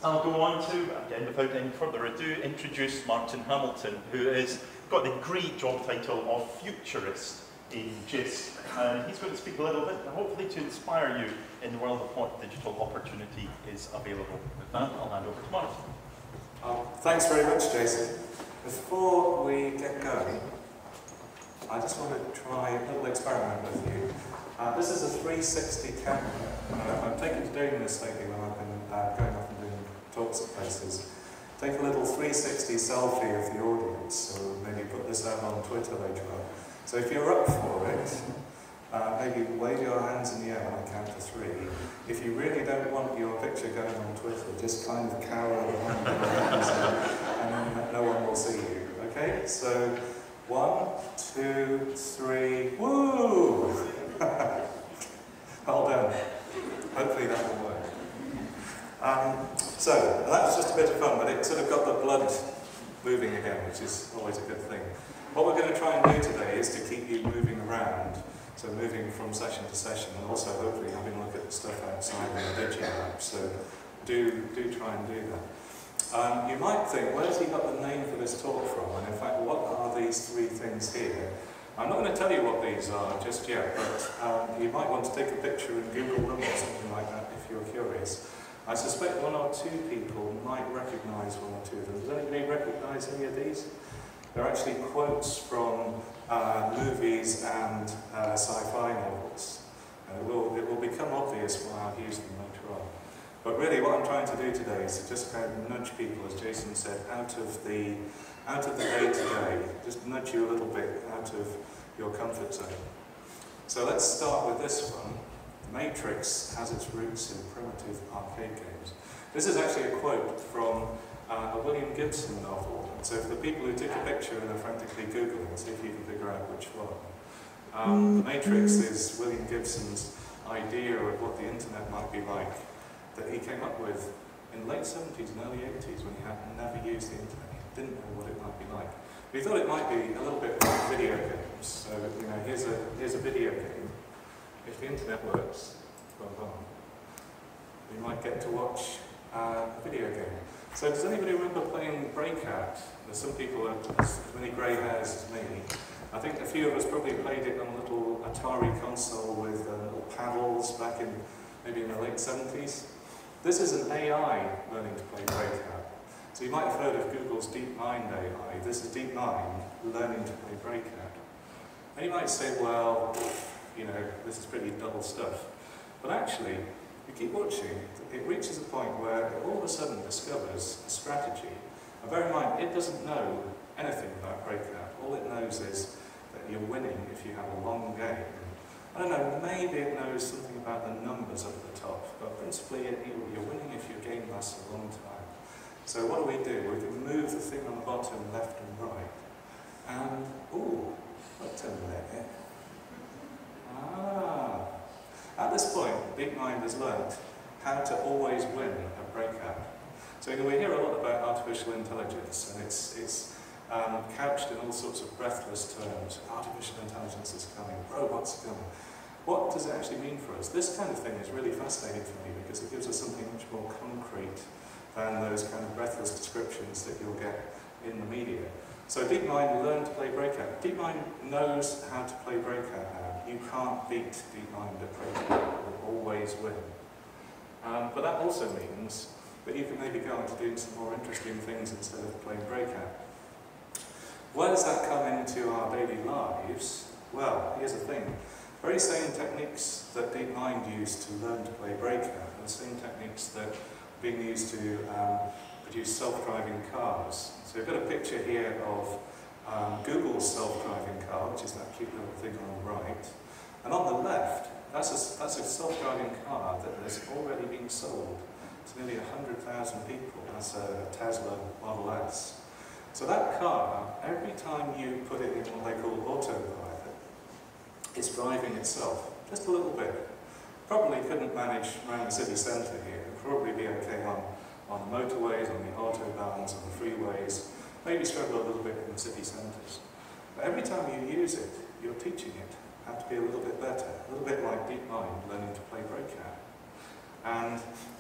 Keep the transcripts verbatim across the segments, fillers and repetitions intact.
I'll go on to, again without any further ado, introduce Martin Hamilton, who has got the great job title of Futurist in JISC. And he's going to speak a little bit, hopefully to inspire you in the world of what digital opportunity is available. With that, I'll hand over to Martin. Um, thanks very much, Jason. Before we get going, I just want to try a little experiment with you. Uh, this is a three sixty camera. Uh, I've taken to doing this lately when I've been uh, going off and doing talks at places. Take a little three sixty selfie of the audience, so maybe put this out on Twitter later on. So if you're up for it, uh, maybe wave your hands in the air when I count to three. If you really don't want your picture going on Twitter, just kind of cower behind your hands and then no one will see you. Okay? So one, two, three, woo! Well done. Hopefully that will work. Um, so, that was just a bit of fun, but it sort of got the blood moving again, which is always a good thing. What we're going to try and do today is to keep you moving around, so moving from session to session, and also hopefully having a look at the stuff outside in the Digi Lab, so do, do try and do that. Um, you might think, where's he got the name for this talk from? And in fact, what are these three things here? I'm not going to tell you what these are just yet, but um, you might want to take a picture and Google them or something like that if you're curious. I suspect one or two people might recognise one or two of them. Does anybody recognise any of these? They're actually quotes from uh, movies and uh, sci-fi novels. And it will, it will become obvious why I'll use them later on. But really what I'm trying to do today is to just kind of nudge people, as Jason said, out of the out of the day-to-day, just nudge you a little bit out of your comfort zone. So let's start with this one. Matrix has its roots in primitive arcade games. This is actually a quote from uh, a William Gibson novel. So for the people who took a picture and are frantically Googling, see if you can figure out which one. Um, the Matrix is William Gibson's idea of what the internet might be like that he came up with in the late seventies and early eighties when he had never used the internet. He didn't know what it might be like. But he thought it might be a little bit like video games. So, you know, here's a, here's a video game. If the internet works, well done. You might get to watch uh, a video game. So does anybody remember playing Breakout? There's some people who have as many grey hairs as me. I think a few of us probably played it on a little Atari console with uh, little paddles back in maybe in the late seventies. This is an A I learning to play Breakout. So you might have heard of Google's DeepMind A I. This is DeepMind learning to play Breakout. And you might say, well, you know, this is pretty dull stuff. But actually, you keep watching, it reaches a point where it all of a sudden discovers a strategy. And bear in mind, it doesn't know anything about Breakout. All it knows is that you're winning if you have a long game. I don't know, maybe it knows something about the numbers up at the top, but principally you're winning if your game lasts a long time. So what do we do? We can move the thing on the bottom left and right. And, ooh, wait a minute. Ah. At this point, DeepMind has learnt how to always win a Breakout. So you know, we hear a lot about artificial intelligence, and it's, it's um, couched in all sorts of breathless terms. Artificial intelligence is coming, robots are coming. What does it actually mean for us? This kind of thing is really fascinating for me because it gives us something much more concrete than those kind of breathless descriptions that you'll get in the media. So DeepMind learned to play Breakout. DeepMind knows how to play Breakout now. You can't beat DeepMind at Breakout. It will always win. Um, but that also means that you can maybe go on to doing some more interesting things instead of playing Breakout. Where does that come into our daily lives? Well, here's the thing. Very same techniques that DeepMind used to learn to play Breakout are the same techniques that are being used to um, produce self-driving cars. So we've got a picture here of um, Google's self-driving car, which is that cute little thing on the right. And on the left, that's a, that's a self-driving car that has already been sold to nearly one hundred thousand people. That's a Tesla Model S. So that car, every time you put it in what they call autopilot, it's driving itself, just a little bit. Probably couldn't manage around the city centre here. It'd probably be okay on, on the motorways, on the autobahns, on the freeways, maybe struggle a little bit in the city centres. But every time you use it, you're teaching it how to be a little bit better, a little bit like DeepMind learning to play Breakout. And I'm going to try and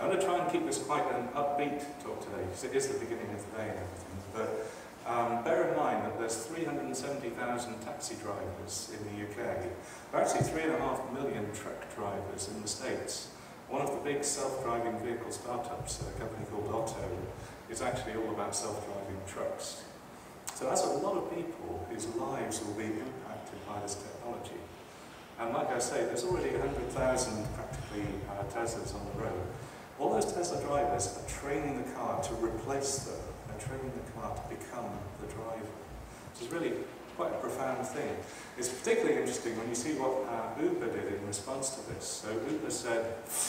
and keep this quite an upbeat talk today, because it is the beginning of the day and everything. But um, bear in mind that there's three hundred seventy thousand taxi drivers in the U K. There are actually three and a half million truck drivers in the States. One of the big self-driving vehicle startups, a company called Otto, is actually all about self-driving trucks. So that's a lot of people whose lives will be impacted by this technology. And like I say, there's already one hundred thousand practically uh, Teslas on the road. All those Tesla drivers are training the car to replace them. They're training the car to become the driver. Which is really quite a profound thing. It's particularly interesting when you see what uh, Uber did in response to this. So Uber said,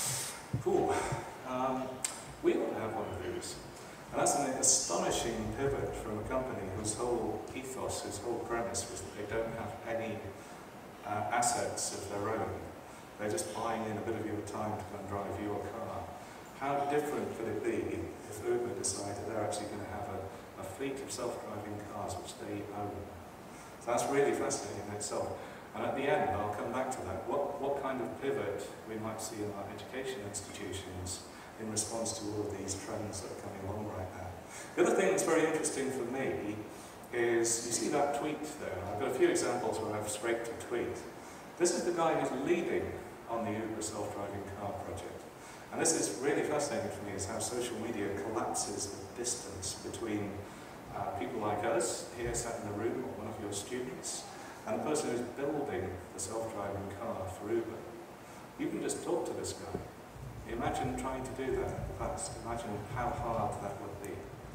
"Ooh, um, we ought to have one of these." And that's an astonishing pivot from a company whose whole ethos, whose whole premise was that they don't have any Uh, assets of their own. They're just buying in a bit of your time to go and drive your car. How different could it be if Uber decided they're actually going to have a, a fleet of self-driving cars which they own? So that's really fascinating in itself. And at the end, I'll come back to that. What, what kind of pivot we might see in our education institutions in response to all of these trends that are coming along right now. The other thing that's very interesting for me is, you see that tweet there? I've got a few examples where I've scraped a tweet. This is the guy who's leading on the Uber self-driving car project. And this is really fascinating for me, is how social media collapses the distance between uh, people like us, here sat in the room, or one of your students, and the person who's building the self-driving car for Uber. You can just talk to this guy. Imagine trying to do that in the past. Imagine how hard that would be.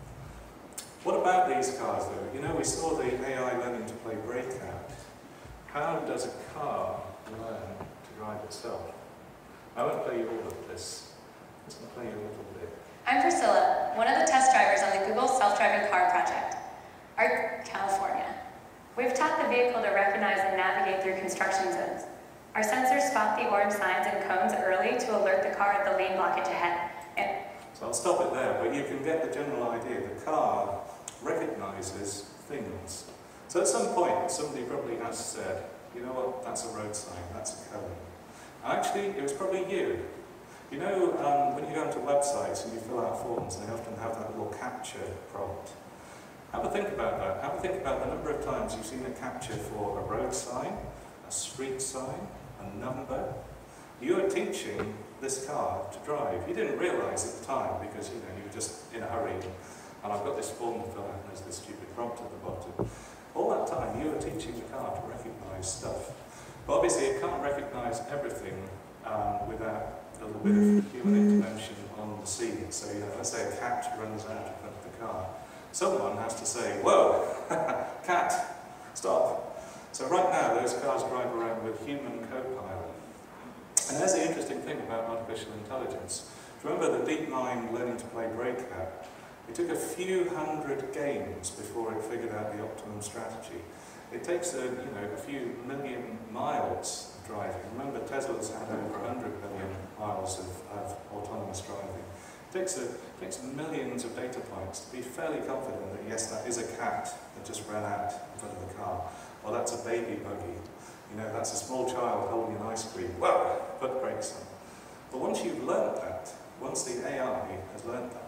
What about these cars though? You know, we saw the A I learning to play breakout. How does a car learn to drive itself? I won't play you all of this. I'm just going to play you a little bit. I'm Priscilla, one of the test drivers on the Google self-driving car project, ARC California. We've taught the vehicle to recognize and navigate through construction zones. Our sensors spot the orange signs and cones early to alert the car of the lane blockage ahead. And so I'll stop it there, but you can get the general idea. The car recognises things. So at some point, somebody probably has said, you know what, that's a road sign, that's a cone. Actually, it was probably you. You know, um, when you go into websites and you fill out forms, they often have that little capture prompt. Have a think about that. Have a think about the number of times you've seen a capture for a road sign, a street sign, a number. You are teaching this car to drive. You didn't realise at the time because, you know, you were just in a hurry. And I've got this form to fill out and there's this stupid prompt at the bottom. All that time you were teaching the car to recognise stuff. But obviously it can't recognise everything um, without a little bit of human intervention on the scene. So, you know, let's say a cat runs out in front of the car. Someone has to say, whoa, cat, stop. So right now those cars drive around with human co-pilot. And there's the interesting thing about artificial intelligence. Remember the DeepMind learning to play breakout? It took a few hundred games before it figured out the optimum strategy. It takes a, you know, a few million miles of driving. Remember, Tesla's had over one hundred million miles of, of autonomous driving. It takes, a, it takes millions of data points to be fairly confident that yes, that is a cat that just ran out in front of the car, or that's a baby buggy. You know, that's a small child holding an ice cream. Whoa, put brakes on. But once you've learned that, once the A I has learned that,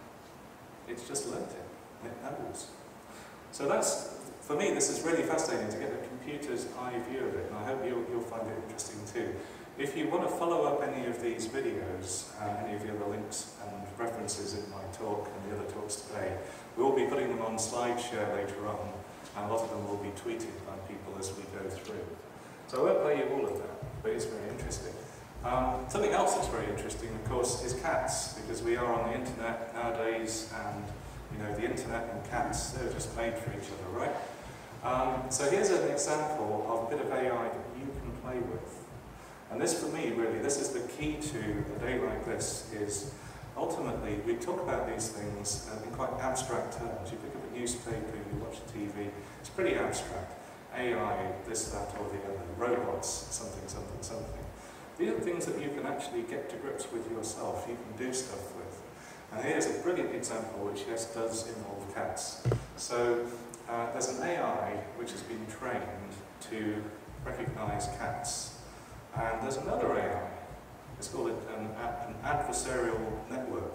it's just learnt it, and it knows. So that's, for me, this is really fascinating to get a computer's eye view of it, and I hope you'll, you'll find it interesting too. If you want to follow up any of these videos, and any of the other links and references in my talk and the other talks today, we will be putting them on SlideShare later on, and a lot of them will be tweeted by people as we go through. So I won't play you all of that, but it's very interesting. Um, something else that's very interesting, of course, is cats, because we are on the internet nowadays, and you know, the internet and cats, they're just made for each other, right? Um, so here's an example of a bit of A I that you can play with. And this, for me, really, this is the key to a day like this, is ultimately, we talk about these things uh, in quite abstract terms. You pick up a newspaper, you watch T V, it's pretty abstract. A I, this, that, or the other. Robots, something, something, something. These are things that you can actually get to grips with yourself, you can do stuff with. And here's a brilliant example which, yes, does involve cats. So uh, there's an A I which has been trained to recognise cats. And there's another A I, it's called an, an adversarial network.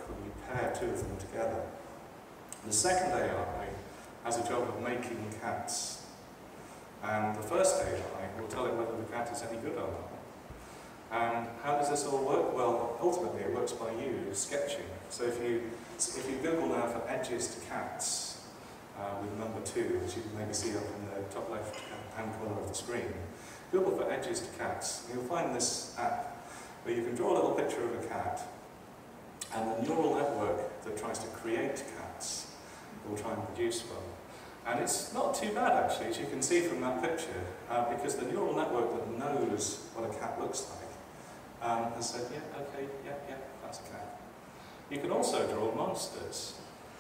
pair two of them together. The second A I has a job of making cats. And the first A I will tell it whether the cat is any good or not. And how does this all work? Well, ultimately it works by you sketching. So if you, if you Google now for edges to cats, uh, with number two, which you can maybe see up in the top left hand corner of the screen, Google for edges to cats, and you'll find this app where you can draw a little picture of a cat, and the neural network that tries to create cats will try and produce one. And it's not too bad actually, as you can see from that picture, uh, because the neural network that knows what a cat looks like Um, and said, yeah, okay, yeah, yeah, that's a cat. You can also draw monsters.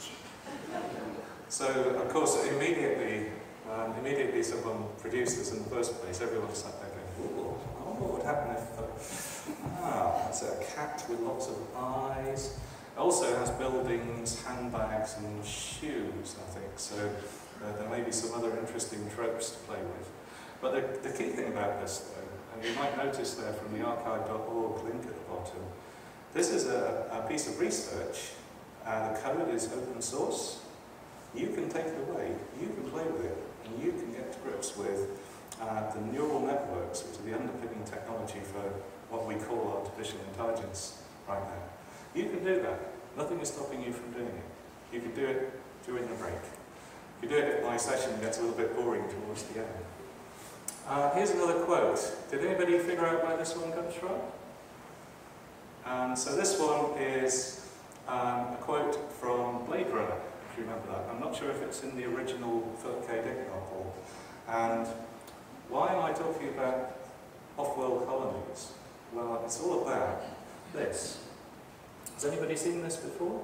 So, of course, immediately, um, immediately someone produced this in the first place, everyone sat there going, ooh, I wonder what would happen if, uh, ah, it's a cat with lots of eyes. It also has buildings, handbags, and shoes, I think, so uh, there may be some other interesting tropes to play with. But the, the key thing about this, though, and you might notice there from the archive dot org link at the bottom, this is a, a piece of research. Uh, the code is open source. You can take it away, you can play with it, and you can get to grips with uh, the neural networks, which are the underpinning technology for what we call artificial intelligence right now. You can do that. Nothing is stopping you from doing it. You can do it during the break. You do it if my session gets a little bit boring towards the end. Uh, here's another quote. Did anybody figure out where this one comes from? And so this one is um, a quote from Blade Runner, if you remember that. I'm not sure if it's in the original Philip K. Dick novel. And why am I talking about off-world colonies? Well, it's all about this. Has anybody seen this before?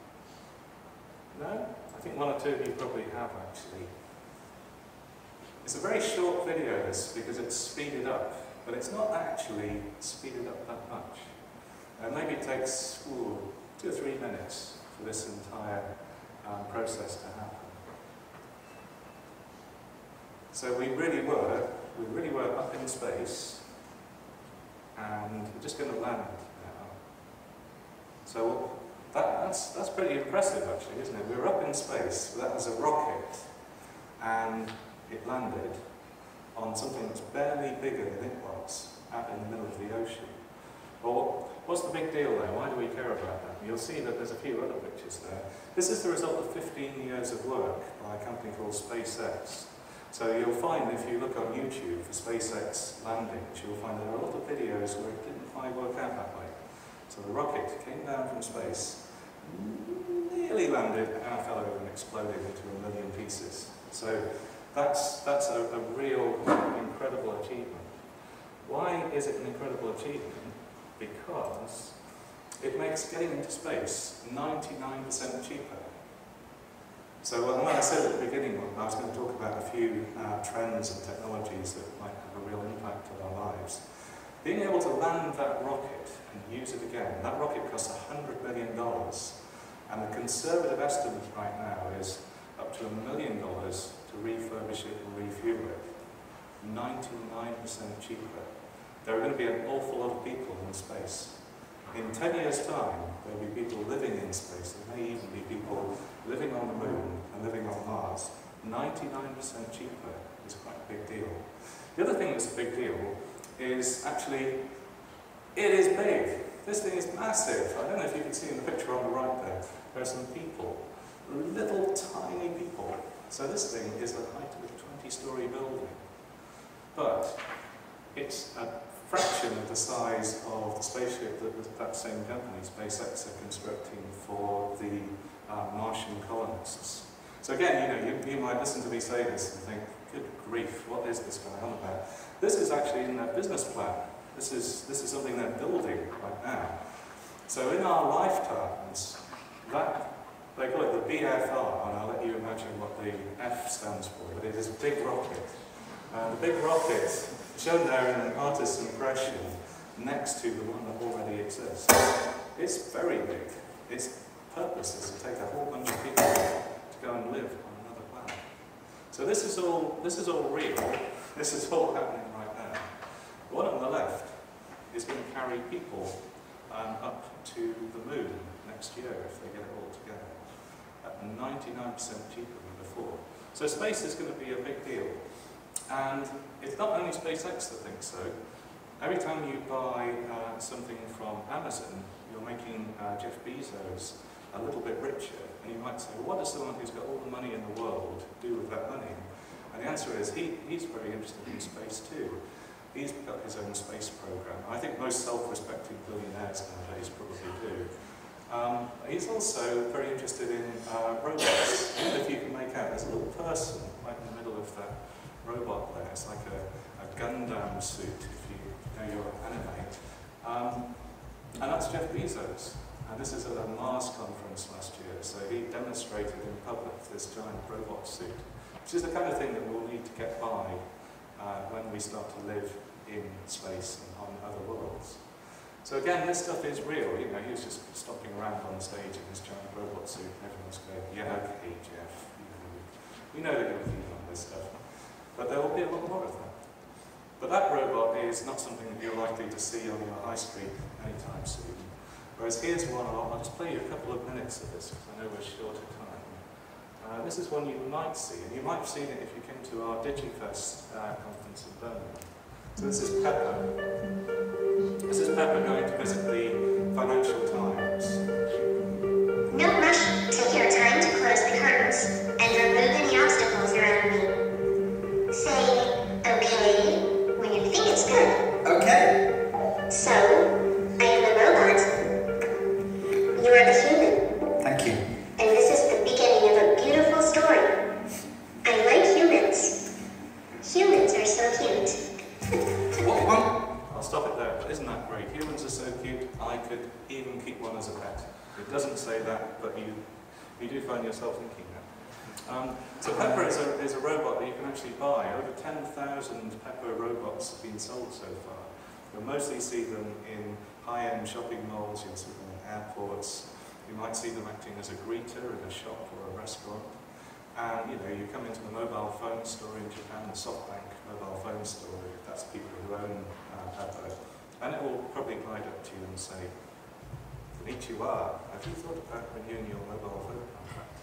No? I think one or two of you probably have, actually. It's a very short video, this, because it's speeded up, but it's not actually speeded up that much. Uh, maybe it takes ooh, two or three minutes for this entire um, process to happen. So we really were, we really were up in space, and we're just going to land now. So that, that's, that's pretty impressive, actually, isn't it? We were up in space, that was a rocket, and it landed on something that's barely bigger than it was, out in the middle of the ocean. Well, what's the big deal there? Why do we care about that? You'll see that there's a few other pictures there. This is the result of fifteen years of work by a company called SpaceX. So you'll find, if you look on YouTube for SpaceX landings, you'll find there are a lot of videos where it didn't quite work out that way. So the rocket came down from space, nearly landed, and fell over and exploded into a million pieces. So That's, that's a, a real incredible achievement. Why is it an incredible achievement? Because it makes getting into space ninety-nine percent cheaper. So when I said at the beginning I was going to talk about a few uh, trends and technologies that might have a real impact on our lives, being able to land that rocket and use it again, that rocket costs one hundred million dollars, and the conservative estimate right now is up to a million dollars to refurbish it and refuel it. ninety-nine percent cheaper. There are going to be an awful lot of people in space. In ten years' time, there will be people living in space. There may even be people living on the moon and living on Mars. ninety-nine percent cheaper is quite a big deal. The other thing that's a big deal is actually, it is big. This thing is massive. I don't know if you can see in the picture on the right there, there are some people. Little tiny people. So this thing is the height of a twenty-story building. But it's a fraction of the size of the spaceship that that same company, SpaceX, are constructing for the uh, Martian colonists. So again, you know, you, you might listen to me say this and think, good grief, what is this going on about? This is actually in their business plan. This is, this is something they're building right now. So in our lifetimes, that they call it the B F R, and I'll let you imagine what the F stands for, but it is a big rocket. Uh, the big rocket, shown there in an artist's impression, next to the one that already exists. It's very big. Its purpose is to take a whole bunch of people to go and live on another planet. So this is all, this is all real. This is all happening right now. The one on the left is going to carry people um, up to the moon next year if they get it ninety-nine percent cheaper than before. So space is going to be a big deal. And it's not only SpaceX that thinks so. Every time you buy uh, something from Amazon, you're making uh, Jeff Bezos a little bit richer. And you might say, well, what does someone who's got all the money in the world do with that money? And the answer is, he, he's very interested in space too. He's got his own space program. I think most self-respecting billionaires nowadays probably do. Um, he's also very interested in uh, robots. If you can make out, there's a little person right in the middle of that robot there. It's like a, a Gundam suit, if you know your anime. Um, and that's Jeff Bezos. And this is at a Mars conference last year, so he demonstrated in public this giant robot suit, which is the kind of thing that we'll need to get by uh, when we start to live in space and on other worlds. So again, this stuff is real. You know, he was just stomping around on the stage in his giant robot suit, and everyone's going, yeah, okay, Jeff, you know, we know that you're keen on this stuff. But there will be a lot more of that. But that robot is not something that you're likely to see on your high street anytime soon. Whereas here's one, I'll, I'll just play you a couple of minutes of this, because I know we're short of time. Uh, this is one you might see, and you might have seen it if you came to our DigiFest uh, conference in Birmingham. So this is Pepper. This is Pepper going to visit the Financial Times. No rush. Take your time to close the curtains and remove any obstacles around me. Say, okay, when you think it's good. Okay. So, I am a robot. You are the human. Thank you. And this is the beginning of a beautiful story. I like humans. Humans are so cute. What one? I'll stop it there, but isn't that great? Humans are so cute, I could even keep one as a pet. It doesn't say that, but you, you do find yourself thinking that. Um, so Pepper is a, is a robot that you can actually buy. Over ten thousand Pepper robots have been sold so far. You'll mostly see them in high-end shopping malls, you'll see them in airports. You might see them acting as a greeter in a shop or a restaurant. And you know, you come into the mobile phone store in Japan, the SoftBank mobile phone store, if that's people who own uh, Pepper, and it will probably glide up to you and say, "Konnichiwa, have you thought about renewing your mobile phone contract?"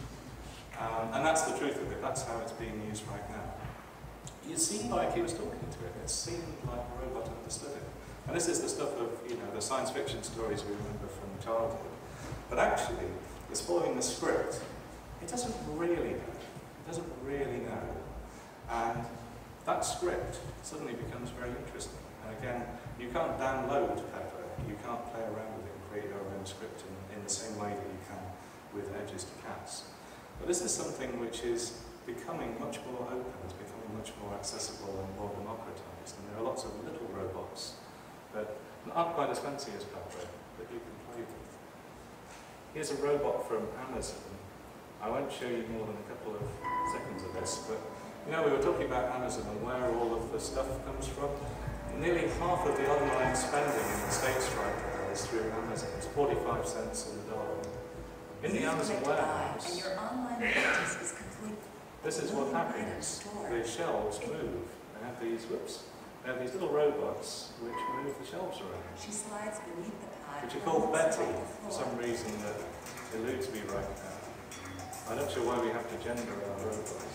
Um, and that's the truth of it. That's how it's being used right now. It seemed like he was talking to it. It seemed like the robot understood it. And this is the stuff of, you know, the science fiction stories we remember from childhood. But actually, it's following the script. It doesn't really know. It doesn't really know. And that script suddenly becomes very interesting. And again, you can't download Pepper. You can't play around with it and create your own script in, in the same way that you can with Edges to Cats. But this is something which is becoming much more open. It's becoming much more accessible and more democratized. And there are lots of little robots that aren't quite as fancy as Pepper that you can play with. Here's a robot from Amazon. I won't show you more than a couple of seconds of this, but you know, we were talking about Amazon and where all of the stuff comes from. Nearly half of the online spending in the States right now is through Amazon. It's forty-five cents on the dollar. In the Amazon warehouse, and your online purchase is complete. This is what happens. The shelves move. They have these, whoops, they have these little robots which move the shelves around. She slides beneath the pad. Which are called Betty, for some reason that eludes me right now. I'm not sure why we have to gender our robots.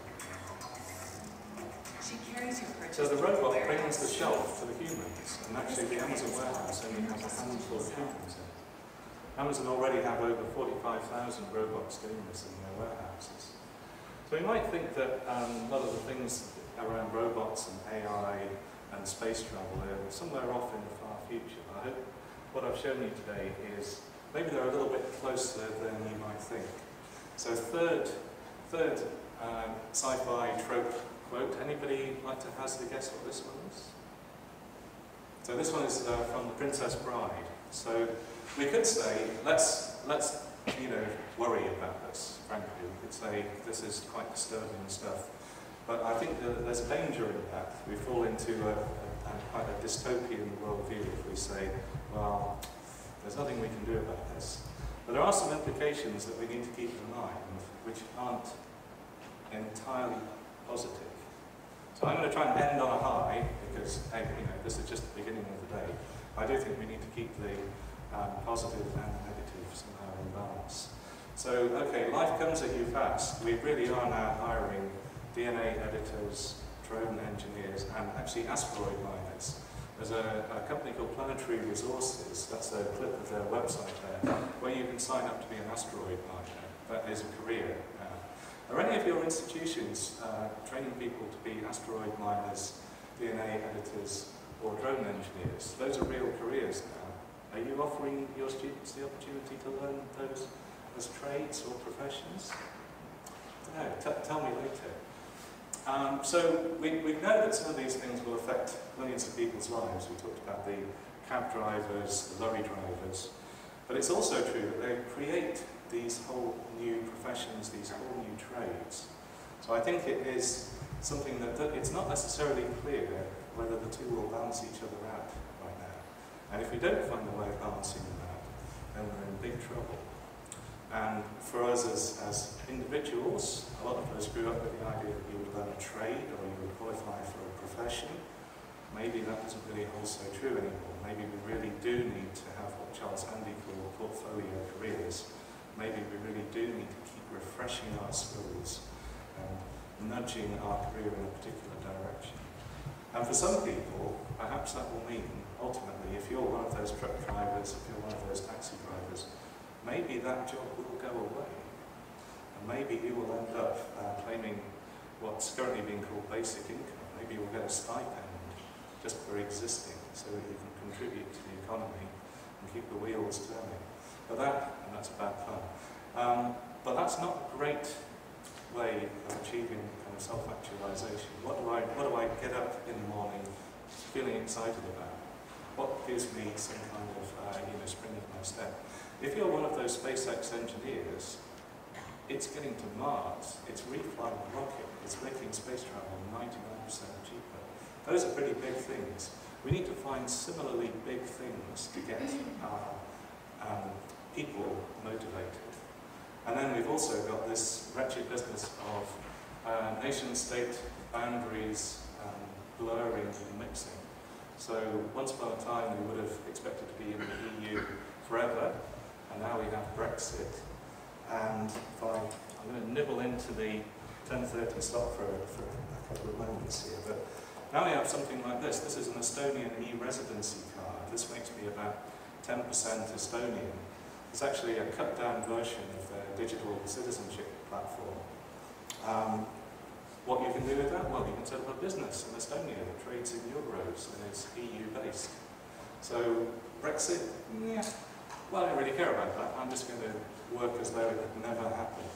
She carries your purchase. So the robot brings the shelf to the humans, and actually the Amazon warehouse only has a handful of humans in it. Amazon already have over forty-five thousand robots doing this in their warehouses. So we might think that um, a lot of the things around robots and A I and space travel are somewhere off in the far future. I hope what I've shown you today is maybe they're a little bit closer than you might think. So third, third uh, sci-fi trope quote. Anybody like to hazard a guess what this one is? So this one is uh, from The Princess Bride. So we could say, let's, let's you know, worry about this, frankly. We could say this is quite disturbing stuff. But I think that there's a danger in that. We fall into a, a, a quite a dystopian worldview if we say, well, there's nothing we can do about this. But there are some implications that we need to keep in mind which aren't entirely positive. So I'm going to try and end on a high because, hey, you know, this is just the beginning of the day. I do think we need to keep the um, positive and the negative somehow in balance. So So, okay, life comes at you fast. We really are now hiring D N A editors, drone engineers, and actually asteroid miners. There's a, a company called Planetary Resources, that's a clip of their website there, where you can sign up to be an asteroid miner. That is a career now. Are any of your institutions uh, training people to be asteroid miners, D N A editors, or drone engineers? Those are real careers now. Are you offering your students the opportunity to learn those as trades or professions? No, t tell me later. Um, so we, we know that some of these things will affect millions of people's lives. We talked about the cab drivers, the lorry drivers, but it's also true that they create these whole new professions, these whole new trades. So I think it is something that, that it's not necessarily clear whether the two will balance each other out right now. And if we don't find a way of balancing them out, then we're in big trouble. And for us as, as individuals, a lot of us grew up with the idea that you would learn a trade or you would qualify for a profession. Maybe that doesn't really hold so true anymore. Maybe we really do need to have what Charles Handy called portfolio careers. Maybe we really do need to keep refreshing our skills and nudging our career in a particular direction. And for some people, perhaps that will mean, ultimately, if you're one of those truck drivers, if you're one of those taxi drivers, maybe that job will go away. And maybe you will end up uh, claiming what's currently being called basic income. Maybe you'll get a stipend just for existing so that you can contribute to the economy and keep the wheels turning. But that, and that's bad fun. Um, but that's not a great way of achieving kind of self-actualization. What do I, what do I get up in the morning feeling excited about? What gives me some kind of uh, you know, spring in my step? If you're one of those SpaceX engineers, it's getting to Mars, it's reflying a rocket, it's making space travel ninety-nine percent cheaper. Those are pretty big things. We need to find similarly big things to get our um, people motivated. And then we've also got this wretched business of uh, nation-state boundaries um, blurring and mixing. So once upon a time we would have expected to be in the E U forever, and now we have Brexit. And if I, I'm going to nibble into the ten thirty stop for, for a couple of moments here, but now we have something like this. This is an Estonian e-residency card. This makes me about ten percent Estonian. It's actually a cut-down version of their digital citizenship platform. Um, what you can do with that? Well, you can set up a business in Estonia that trades in euros and is E U-based. So, Brexit? Yeah. Well, I don't really care about that. I'm just going to work as though it had never happened.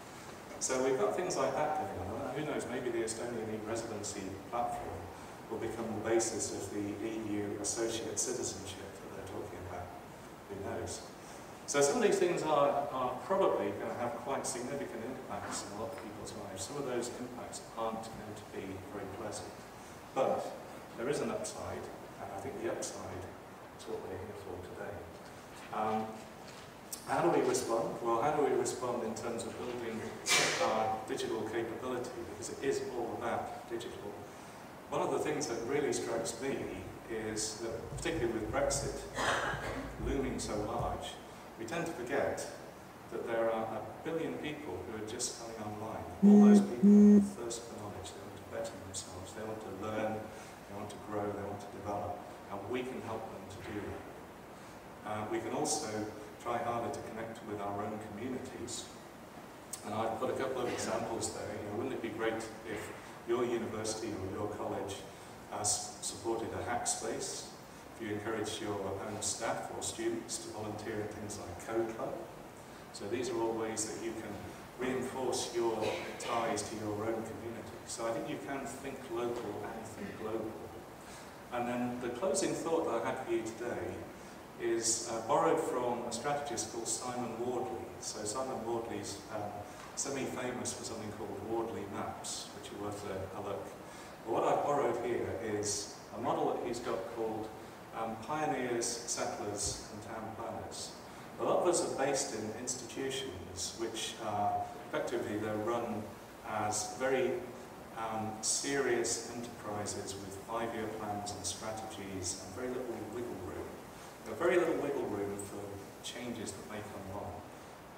So we've got things like that going on. Who knows, maybe the Estonian e-residency platform will become the basis of the E U associate citizenship that they're talking about. Who knows? So some of these things are, are probably going to have quite significant impacts in a lot of people's lives. Some of those impacts aren't going to be very pleasant. But there is an upside, and I think the upside is what we're here for today. Um, how do we respond? Well, how do we respond in terms of building our digital capability? Because it is all about digital. One of the things that really strikes me is that, particularly with Brexit looming so large, we tend to forget that there are a billion people who are just coming online. All those people have thirst for knowledge, they want to better themselves, they want to learn, they want to grow, they want to develop, and we can help them to do that. Uh, we can also try harder to connect with our own communities. And I've put a couple of examples there. You know, wouldn't it be great if your university or your college has supported a hack space? If you encourage your own staff or students to volunteer in things like Code Club. So these are all ways that you can reinforce your ties to your own community. So I think you can think local and think global. And then the closing thought that I had for you today is uh, borrowed from a strategist called Simon Wardley. So Simon Wardley's um, semi-famous for something called Wardley Maps, which are worth a, a look. But what I've borrowed here is a model that he's got called um, Pioneers, Settlers and Town Planners. A lot of us are based in institutions which are effectively they're run as very um, serious enterprises with five-year plans and strategies and very little wiggle room. There's very little wiggle room for changes that may come along. But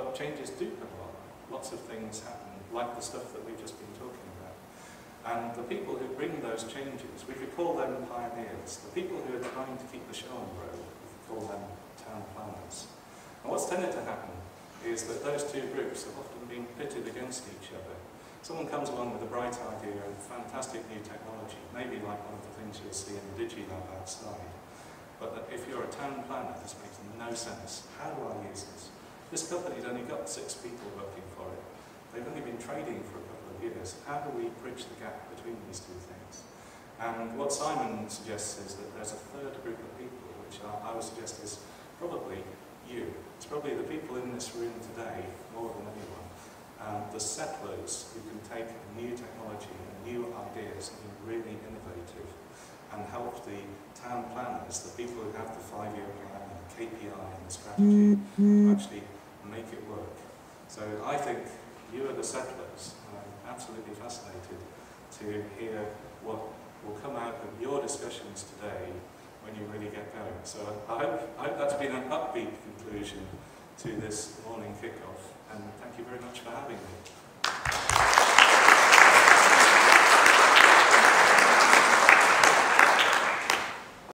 But changes do come along. Lots of things happen, like the stuff that we've just been talking about. And the people who bring those changes, we could call them pioneers. The people who are trying to keep the show on the road, we could call them town planners. And what's tended to happen is that those two groups have often been pitted against each other. Someone comes along with a bright idea and fantastic new technology, maybe like one of the things you'll see in the DigiLab outside. But if you're a town planner, this makes no sense. How do I use this? This company's only got six people working for it. They've only been trading for a couple of years. How do we bridge the gap between these two things? And what Simon suggests is that there's a third group of people, which I, I would suggest is probably you. It's probably the people in this room today, more than anyone. Um, the settlers who can take new technology and new ideas and be really innovative and help the town planners, the people who have the five-year plan and the K P I and the strategy, to actually make it work. So I think you are the settlers, and I'm absolutely fascinated to hear what will come out of your discussions today when you really get going. So I hope, I hope that's been an upbeat conclusion to this morning kickoff, and thank you very much for having me.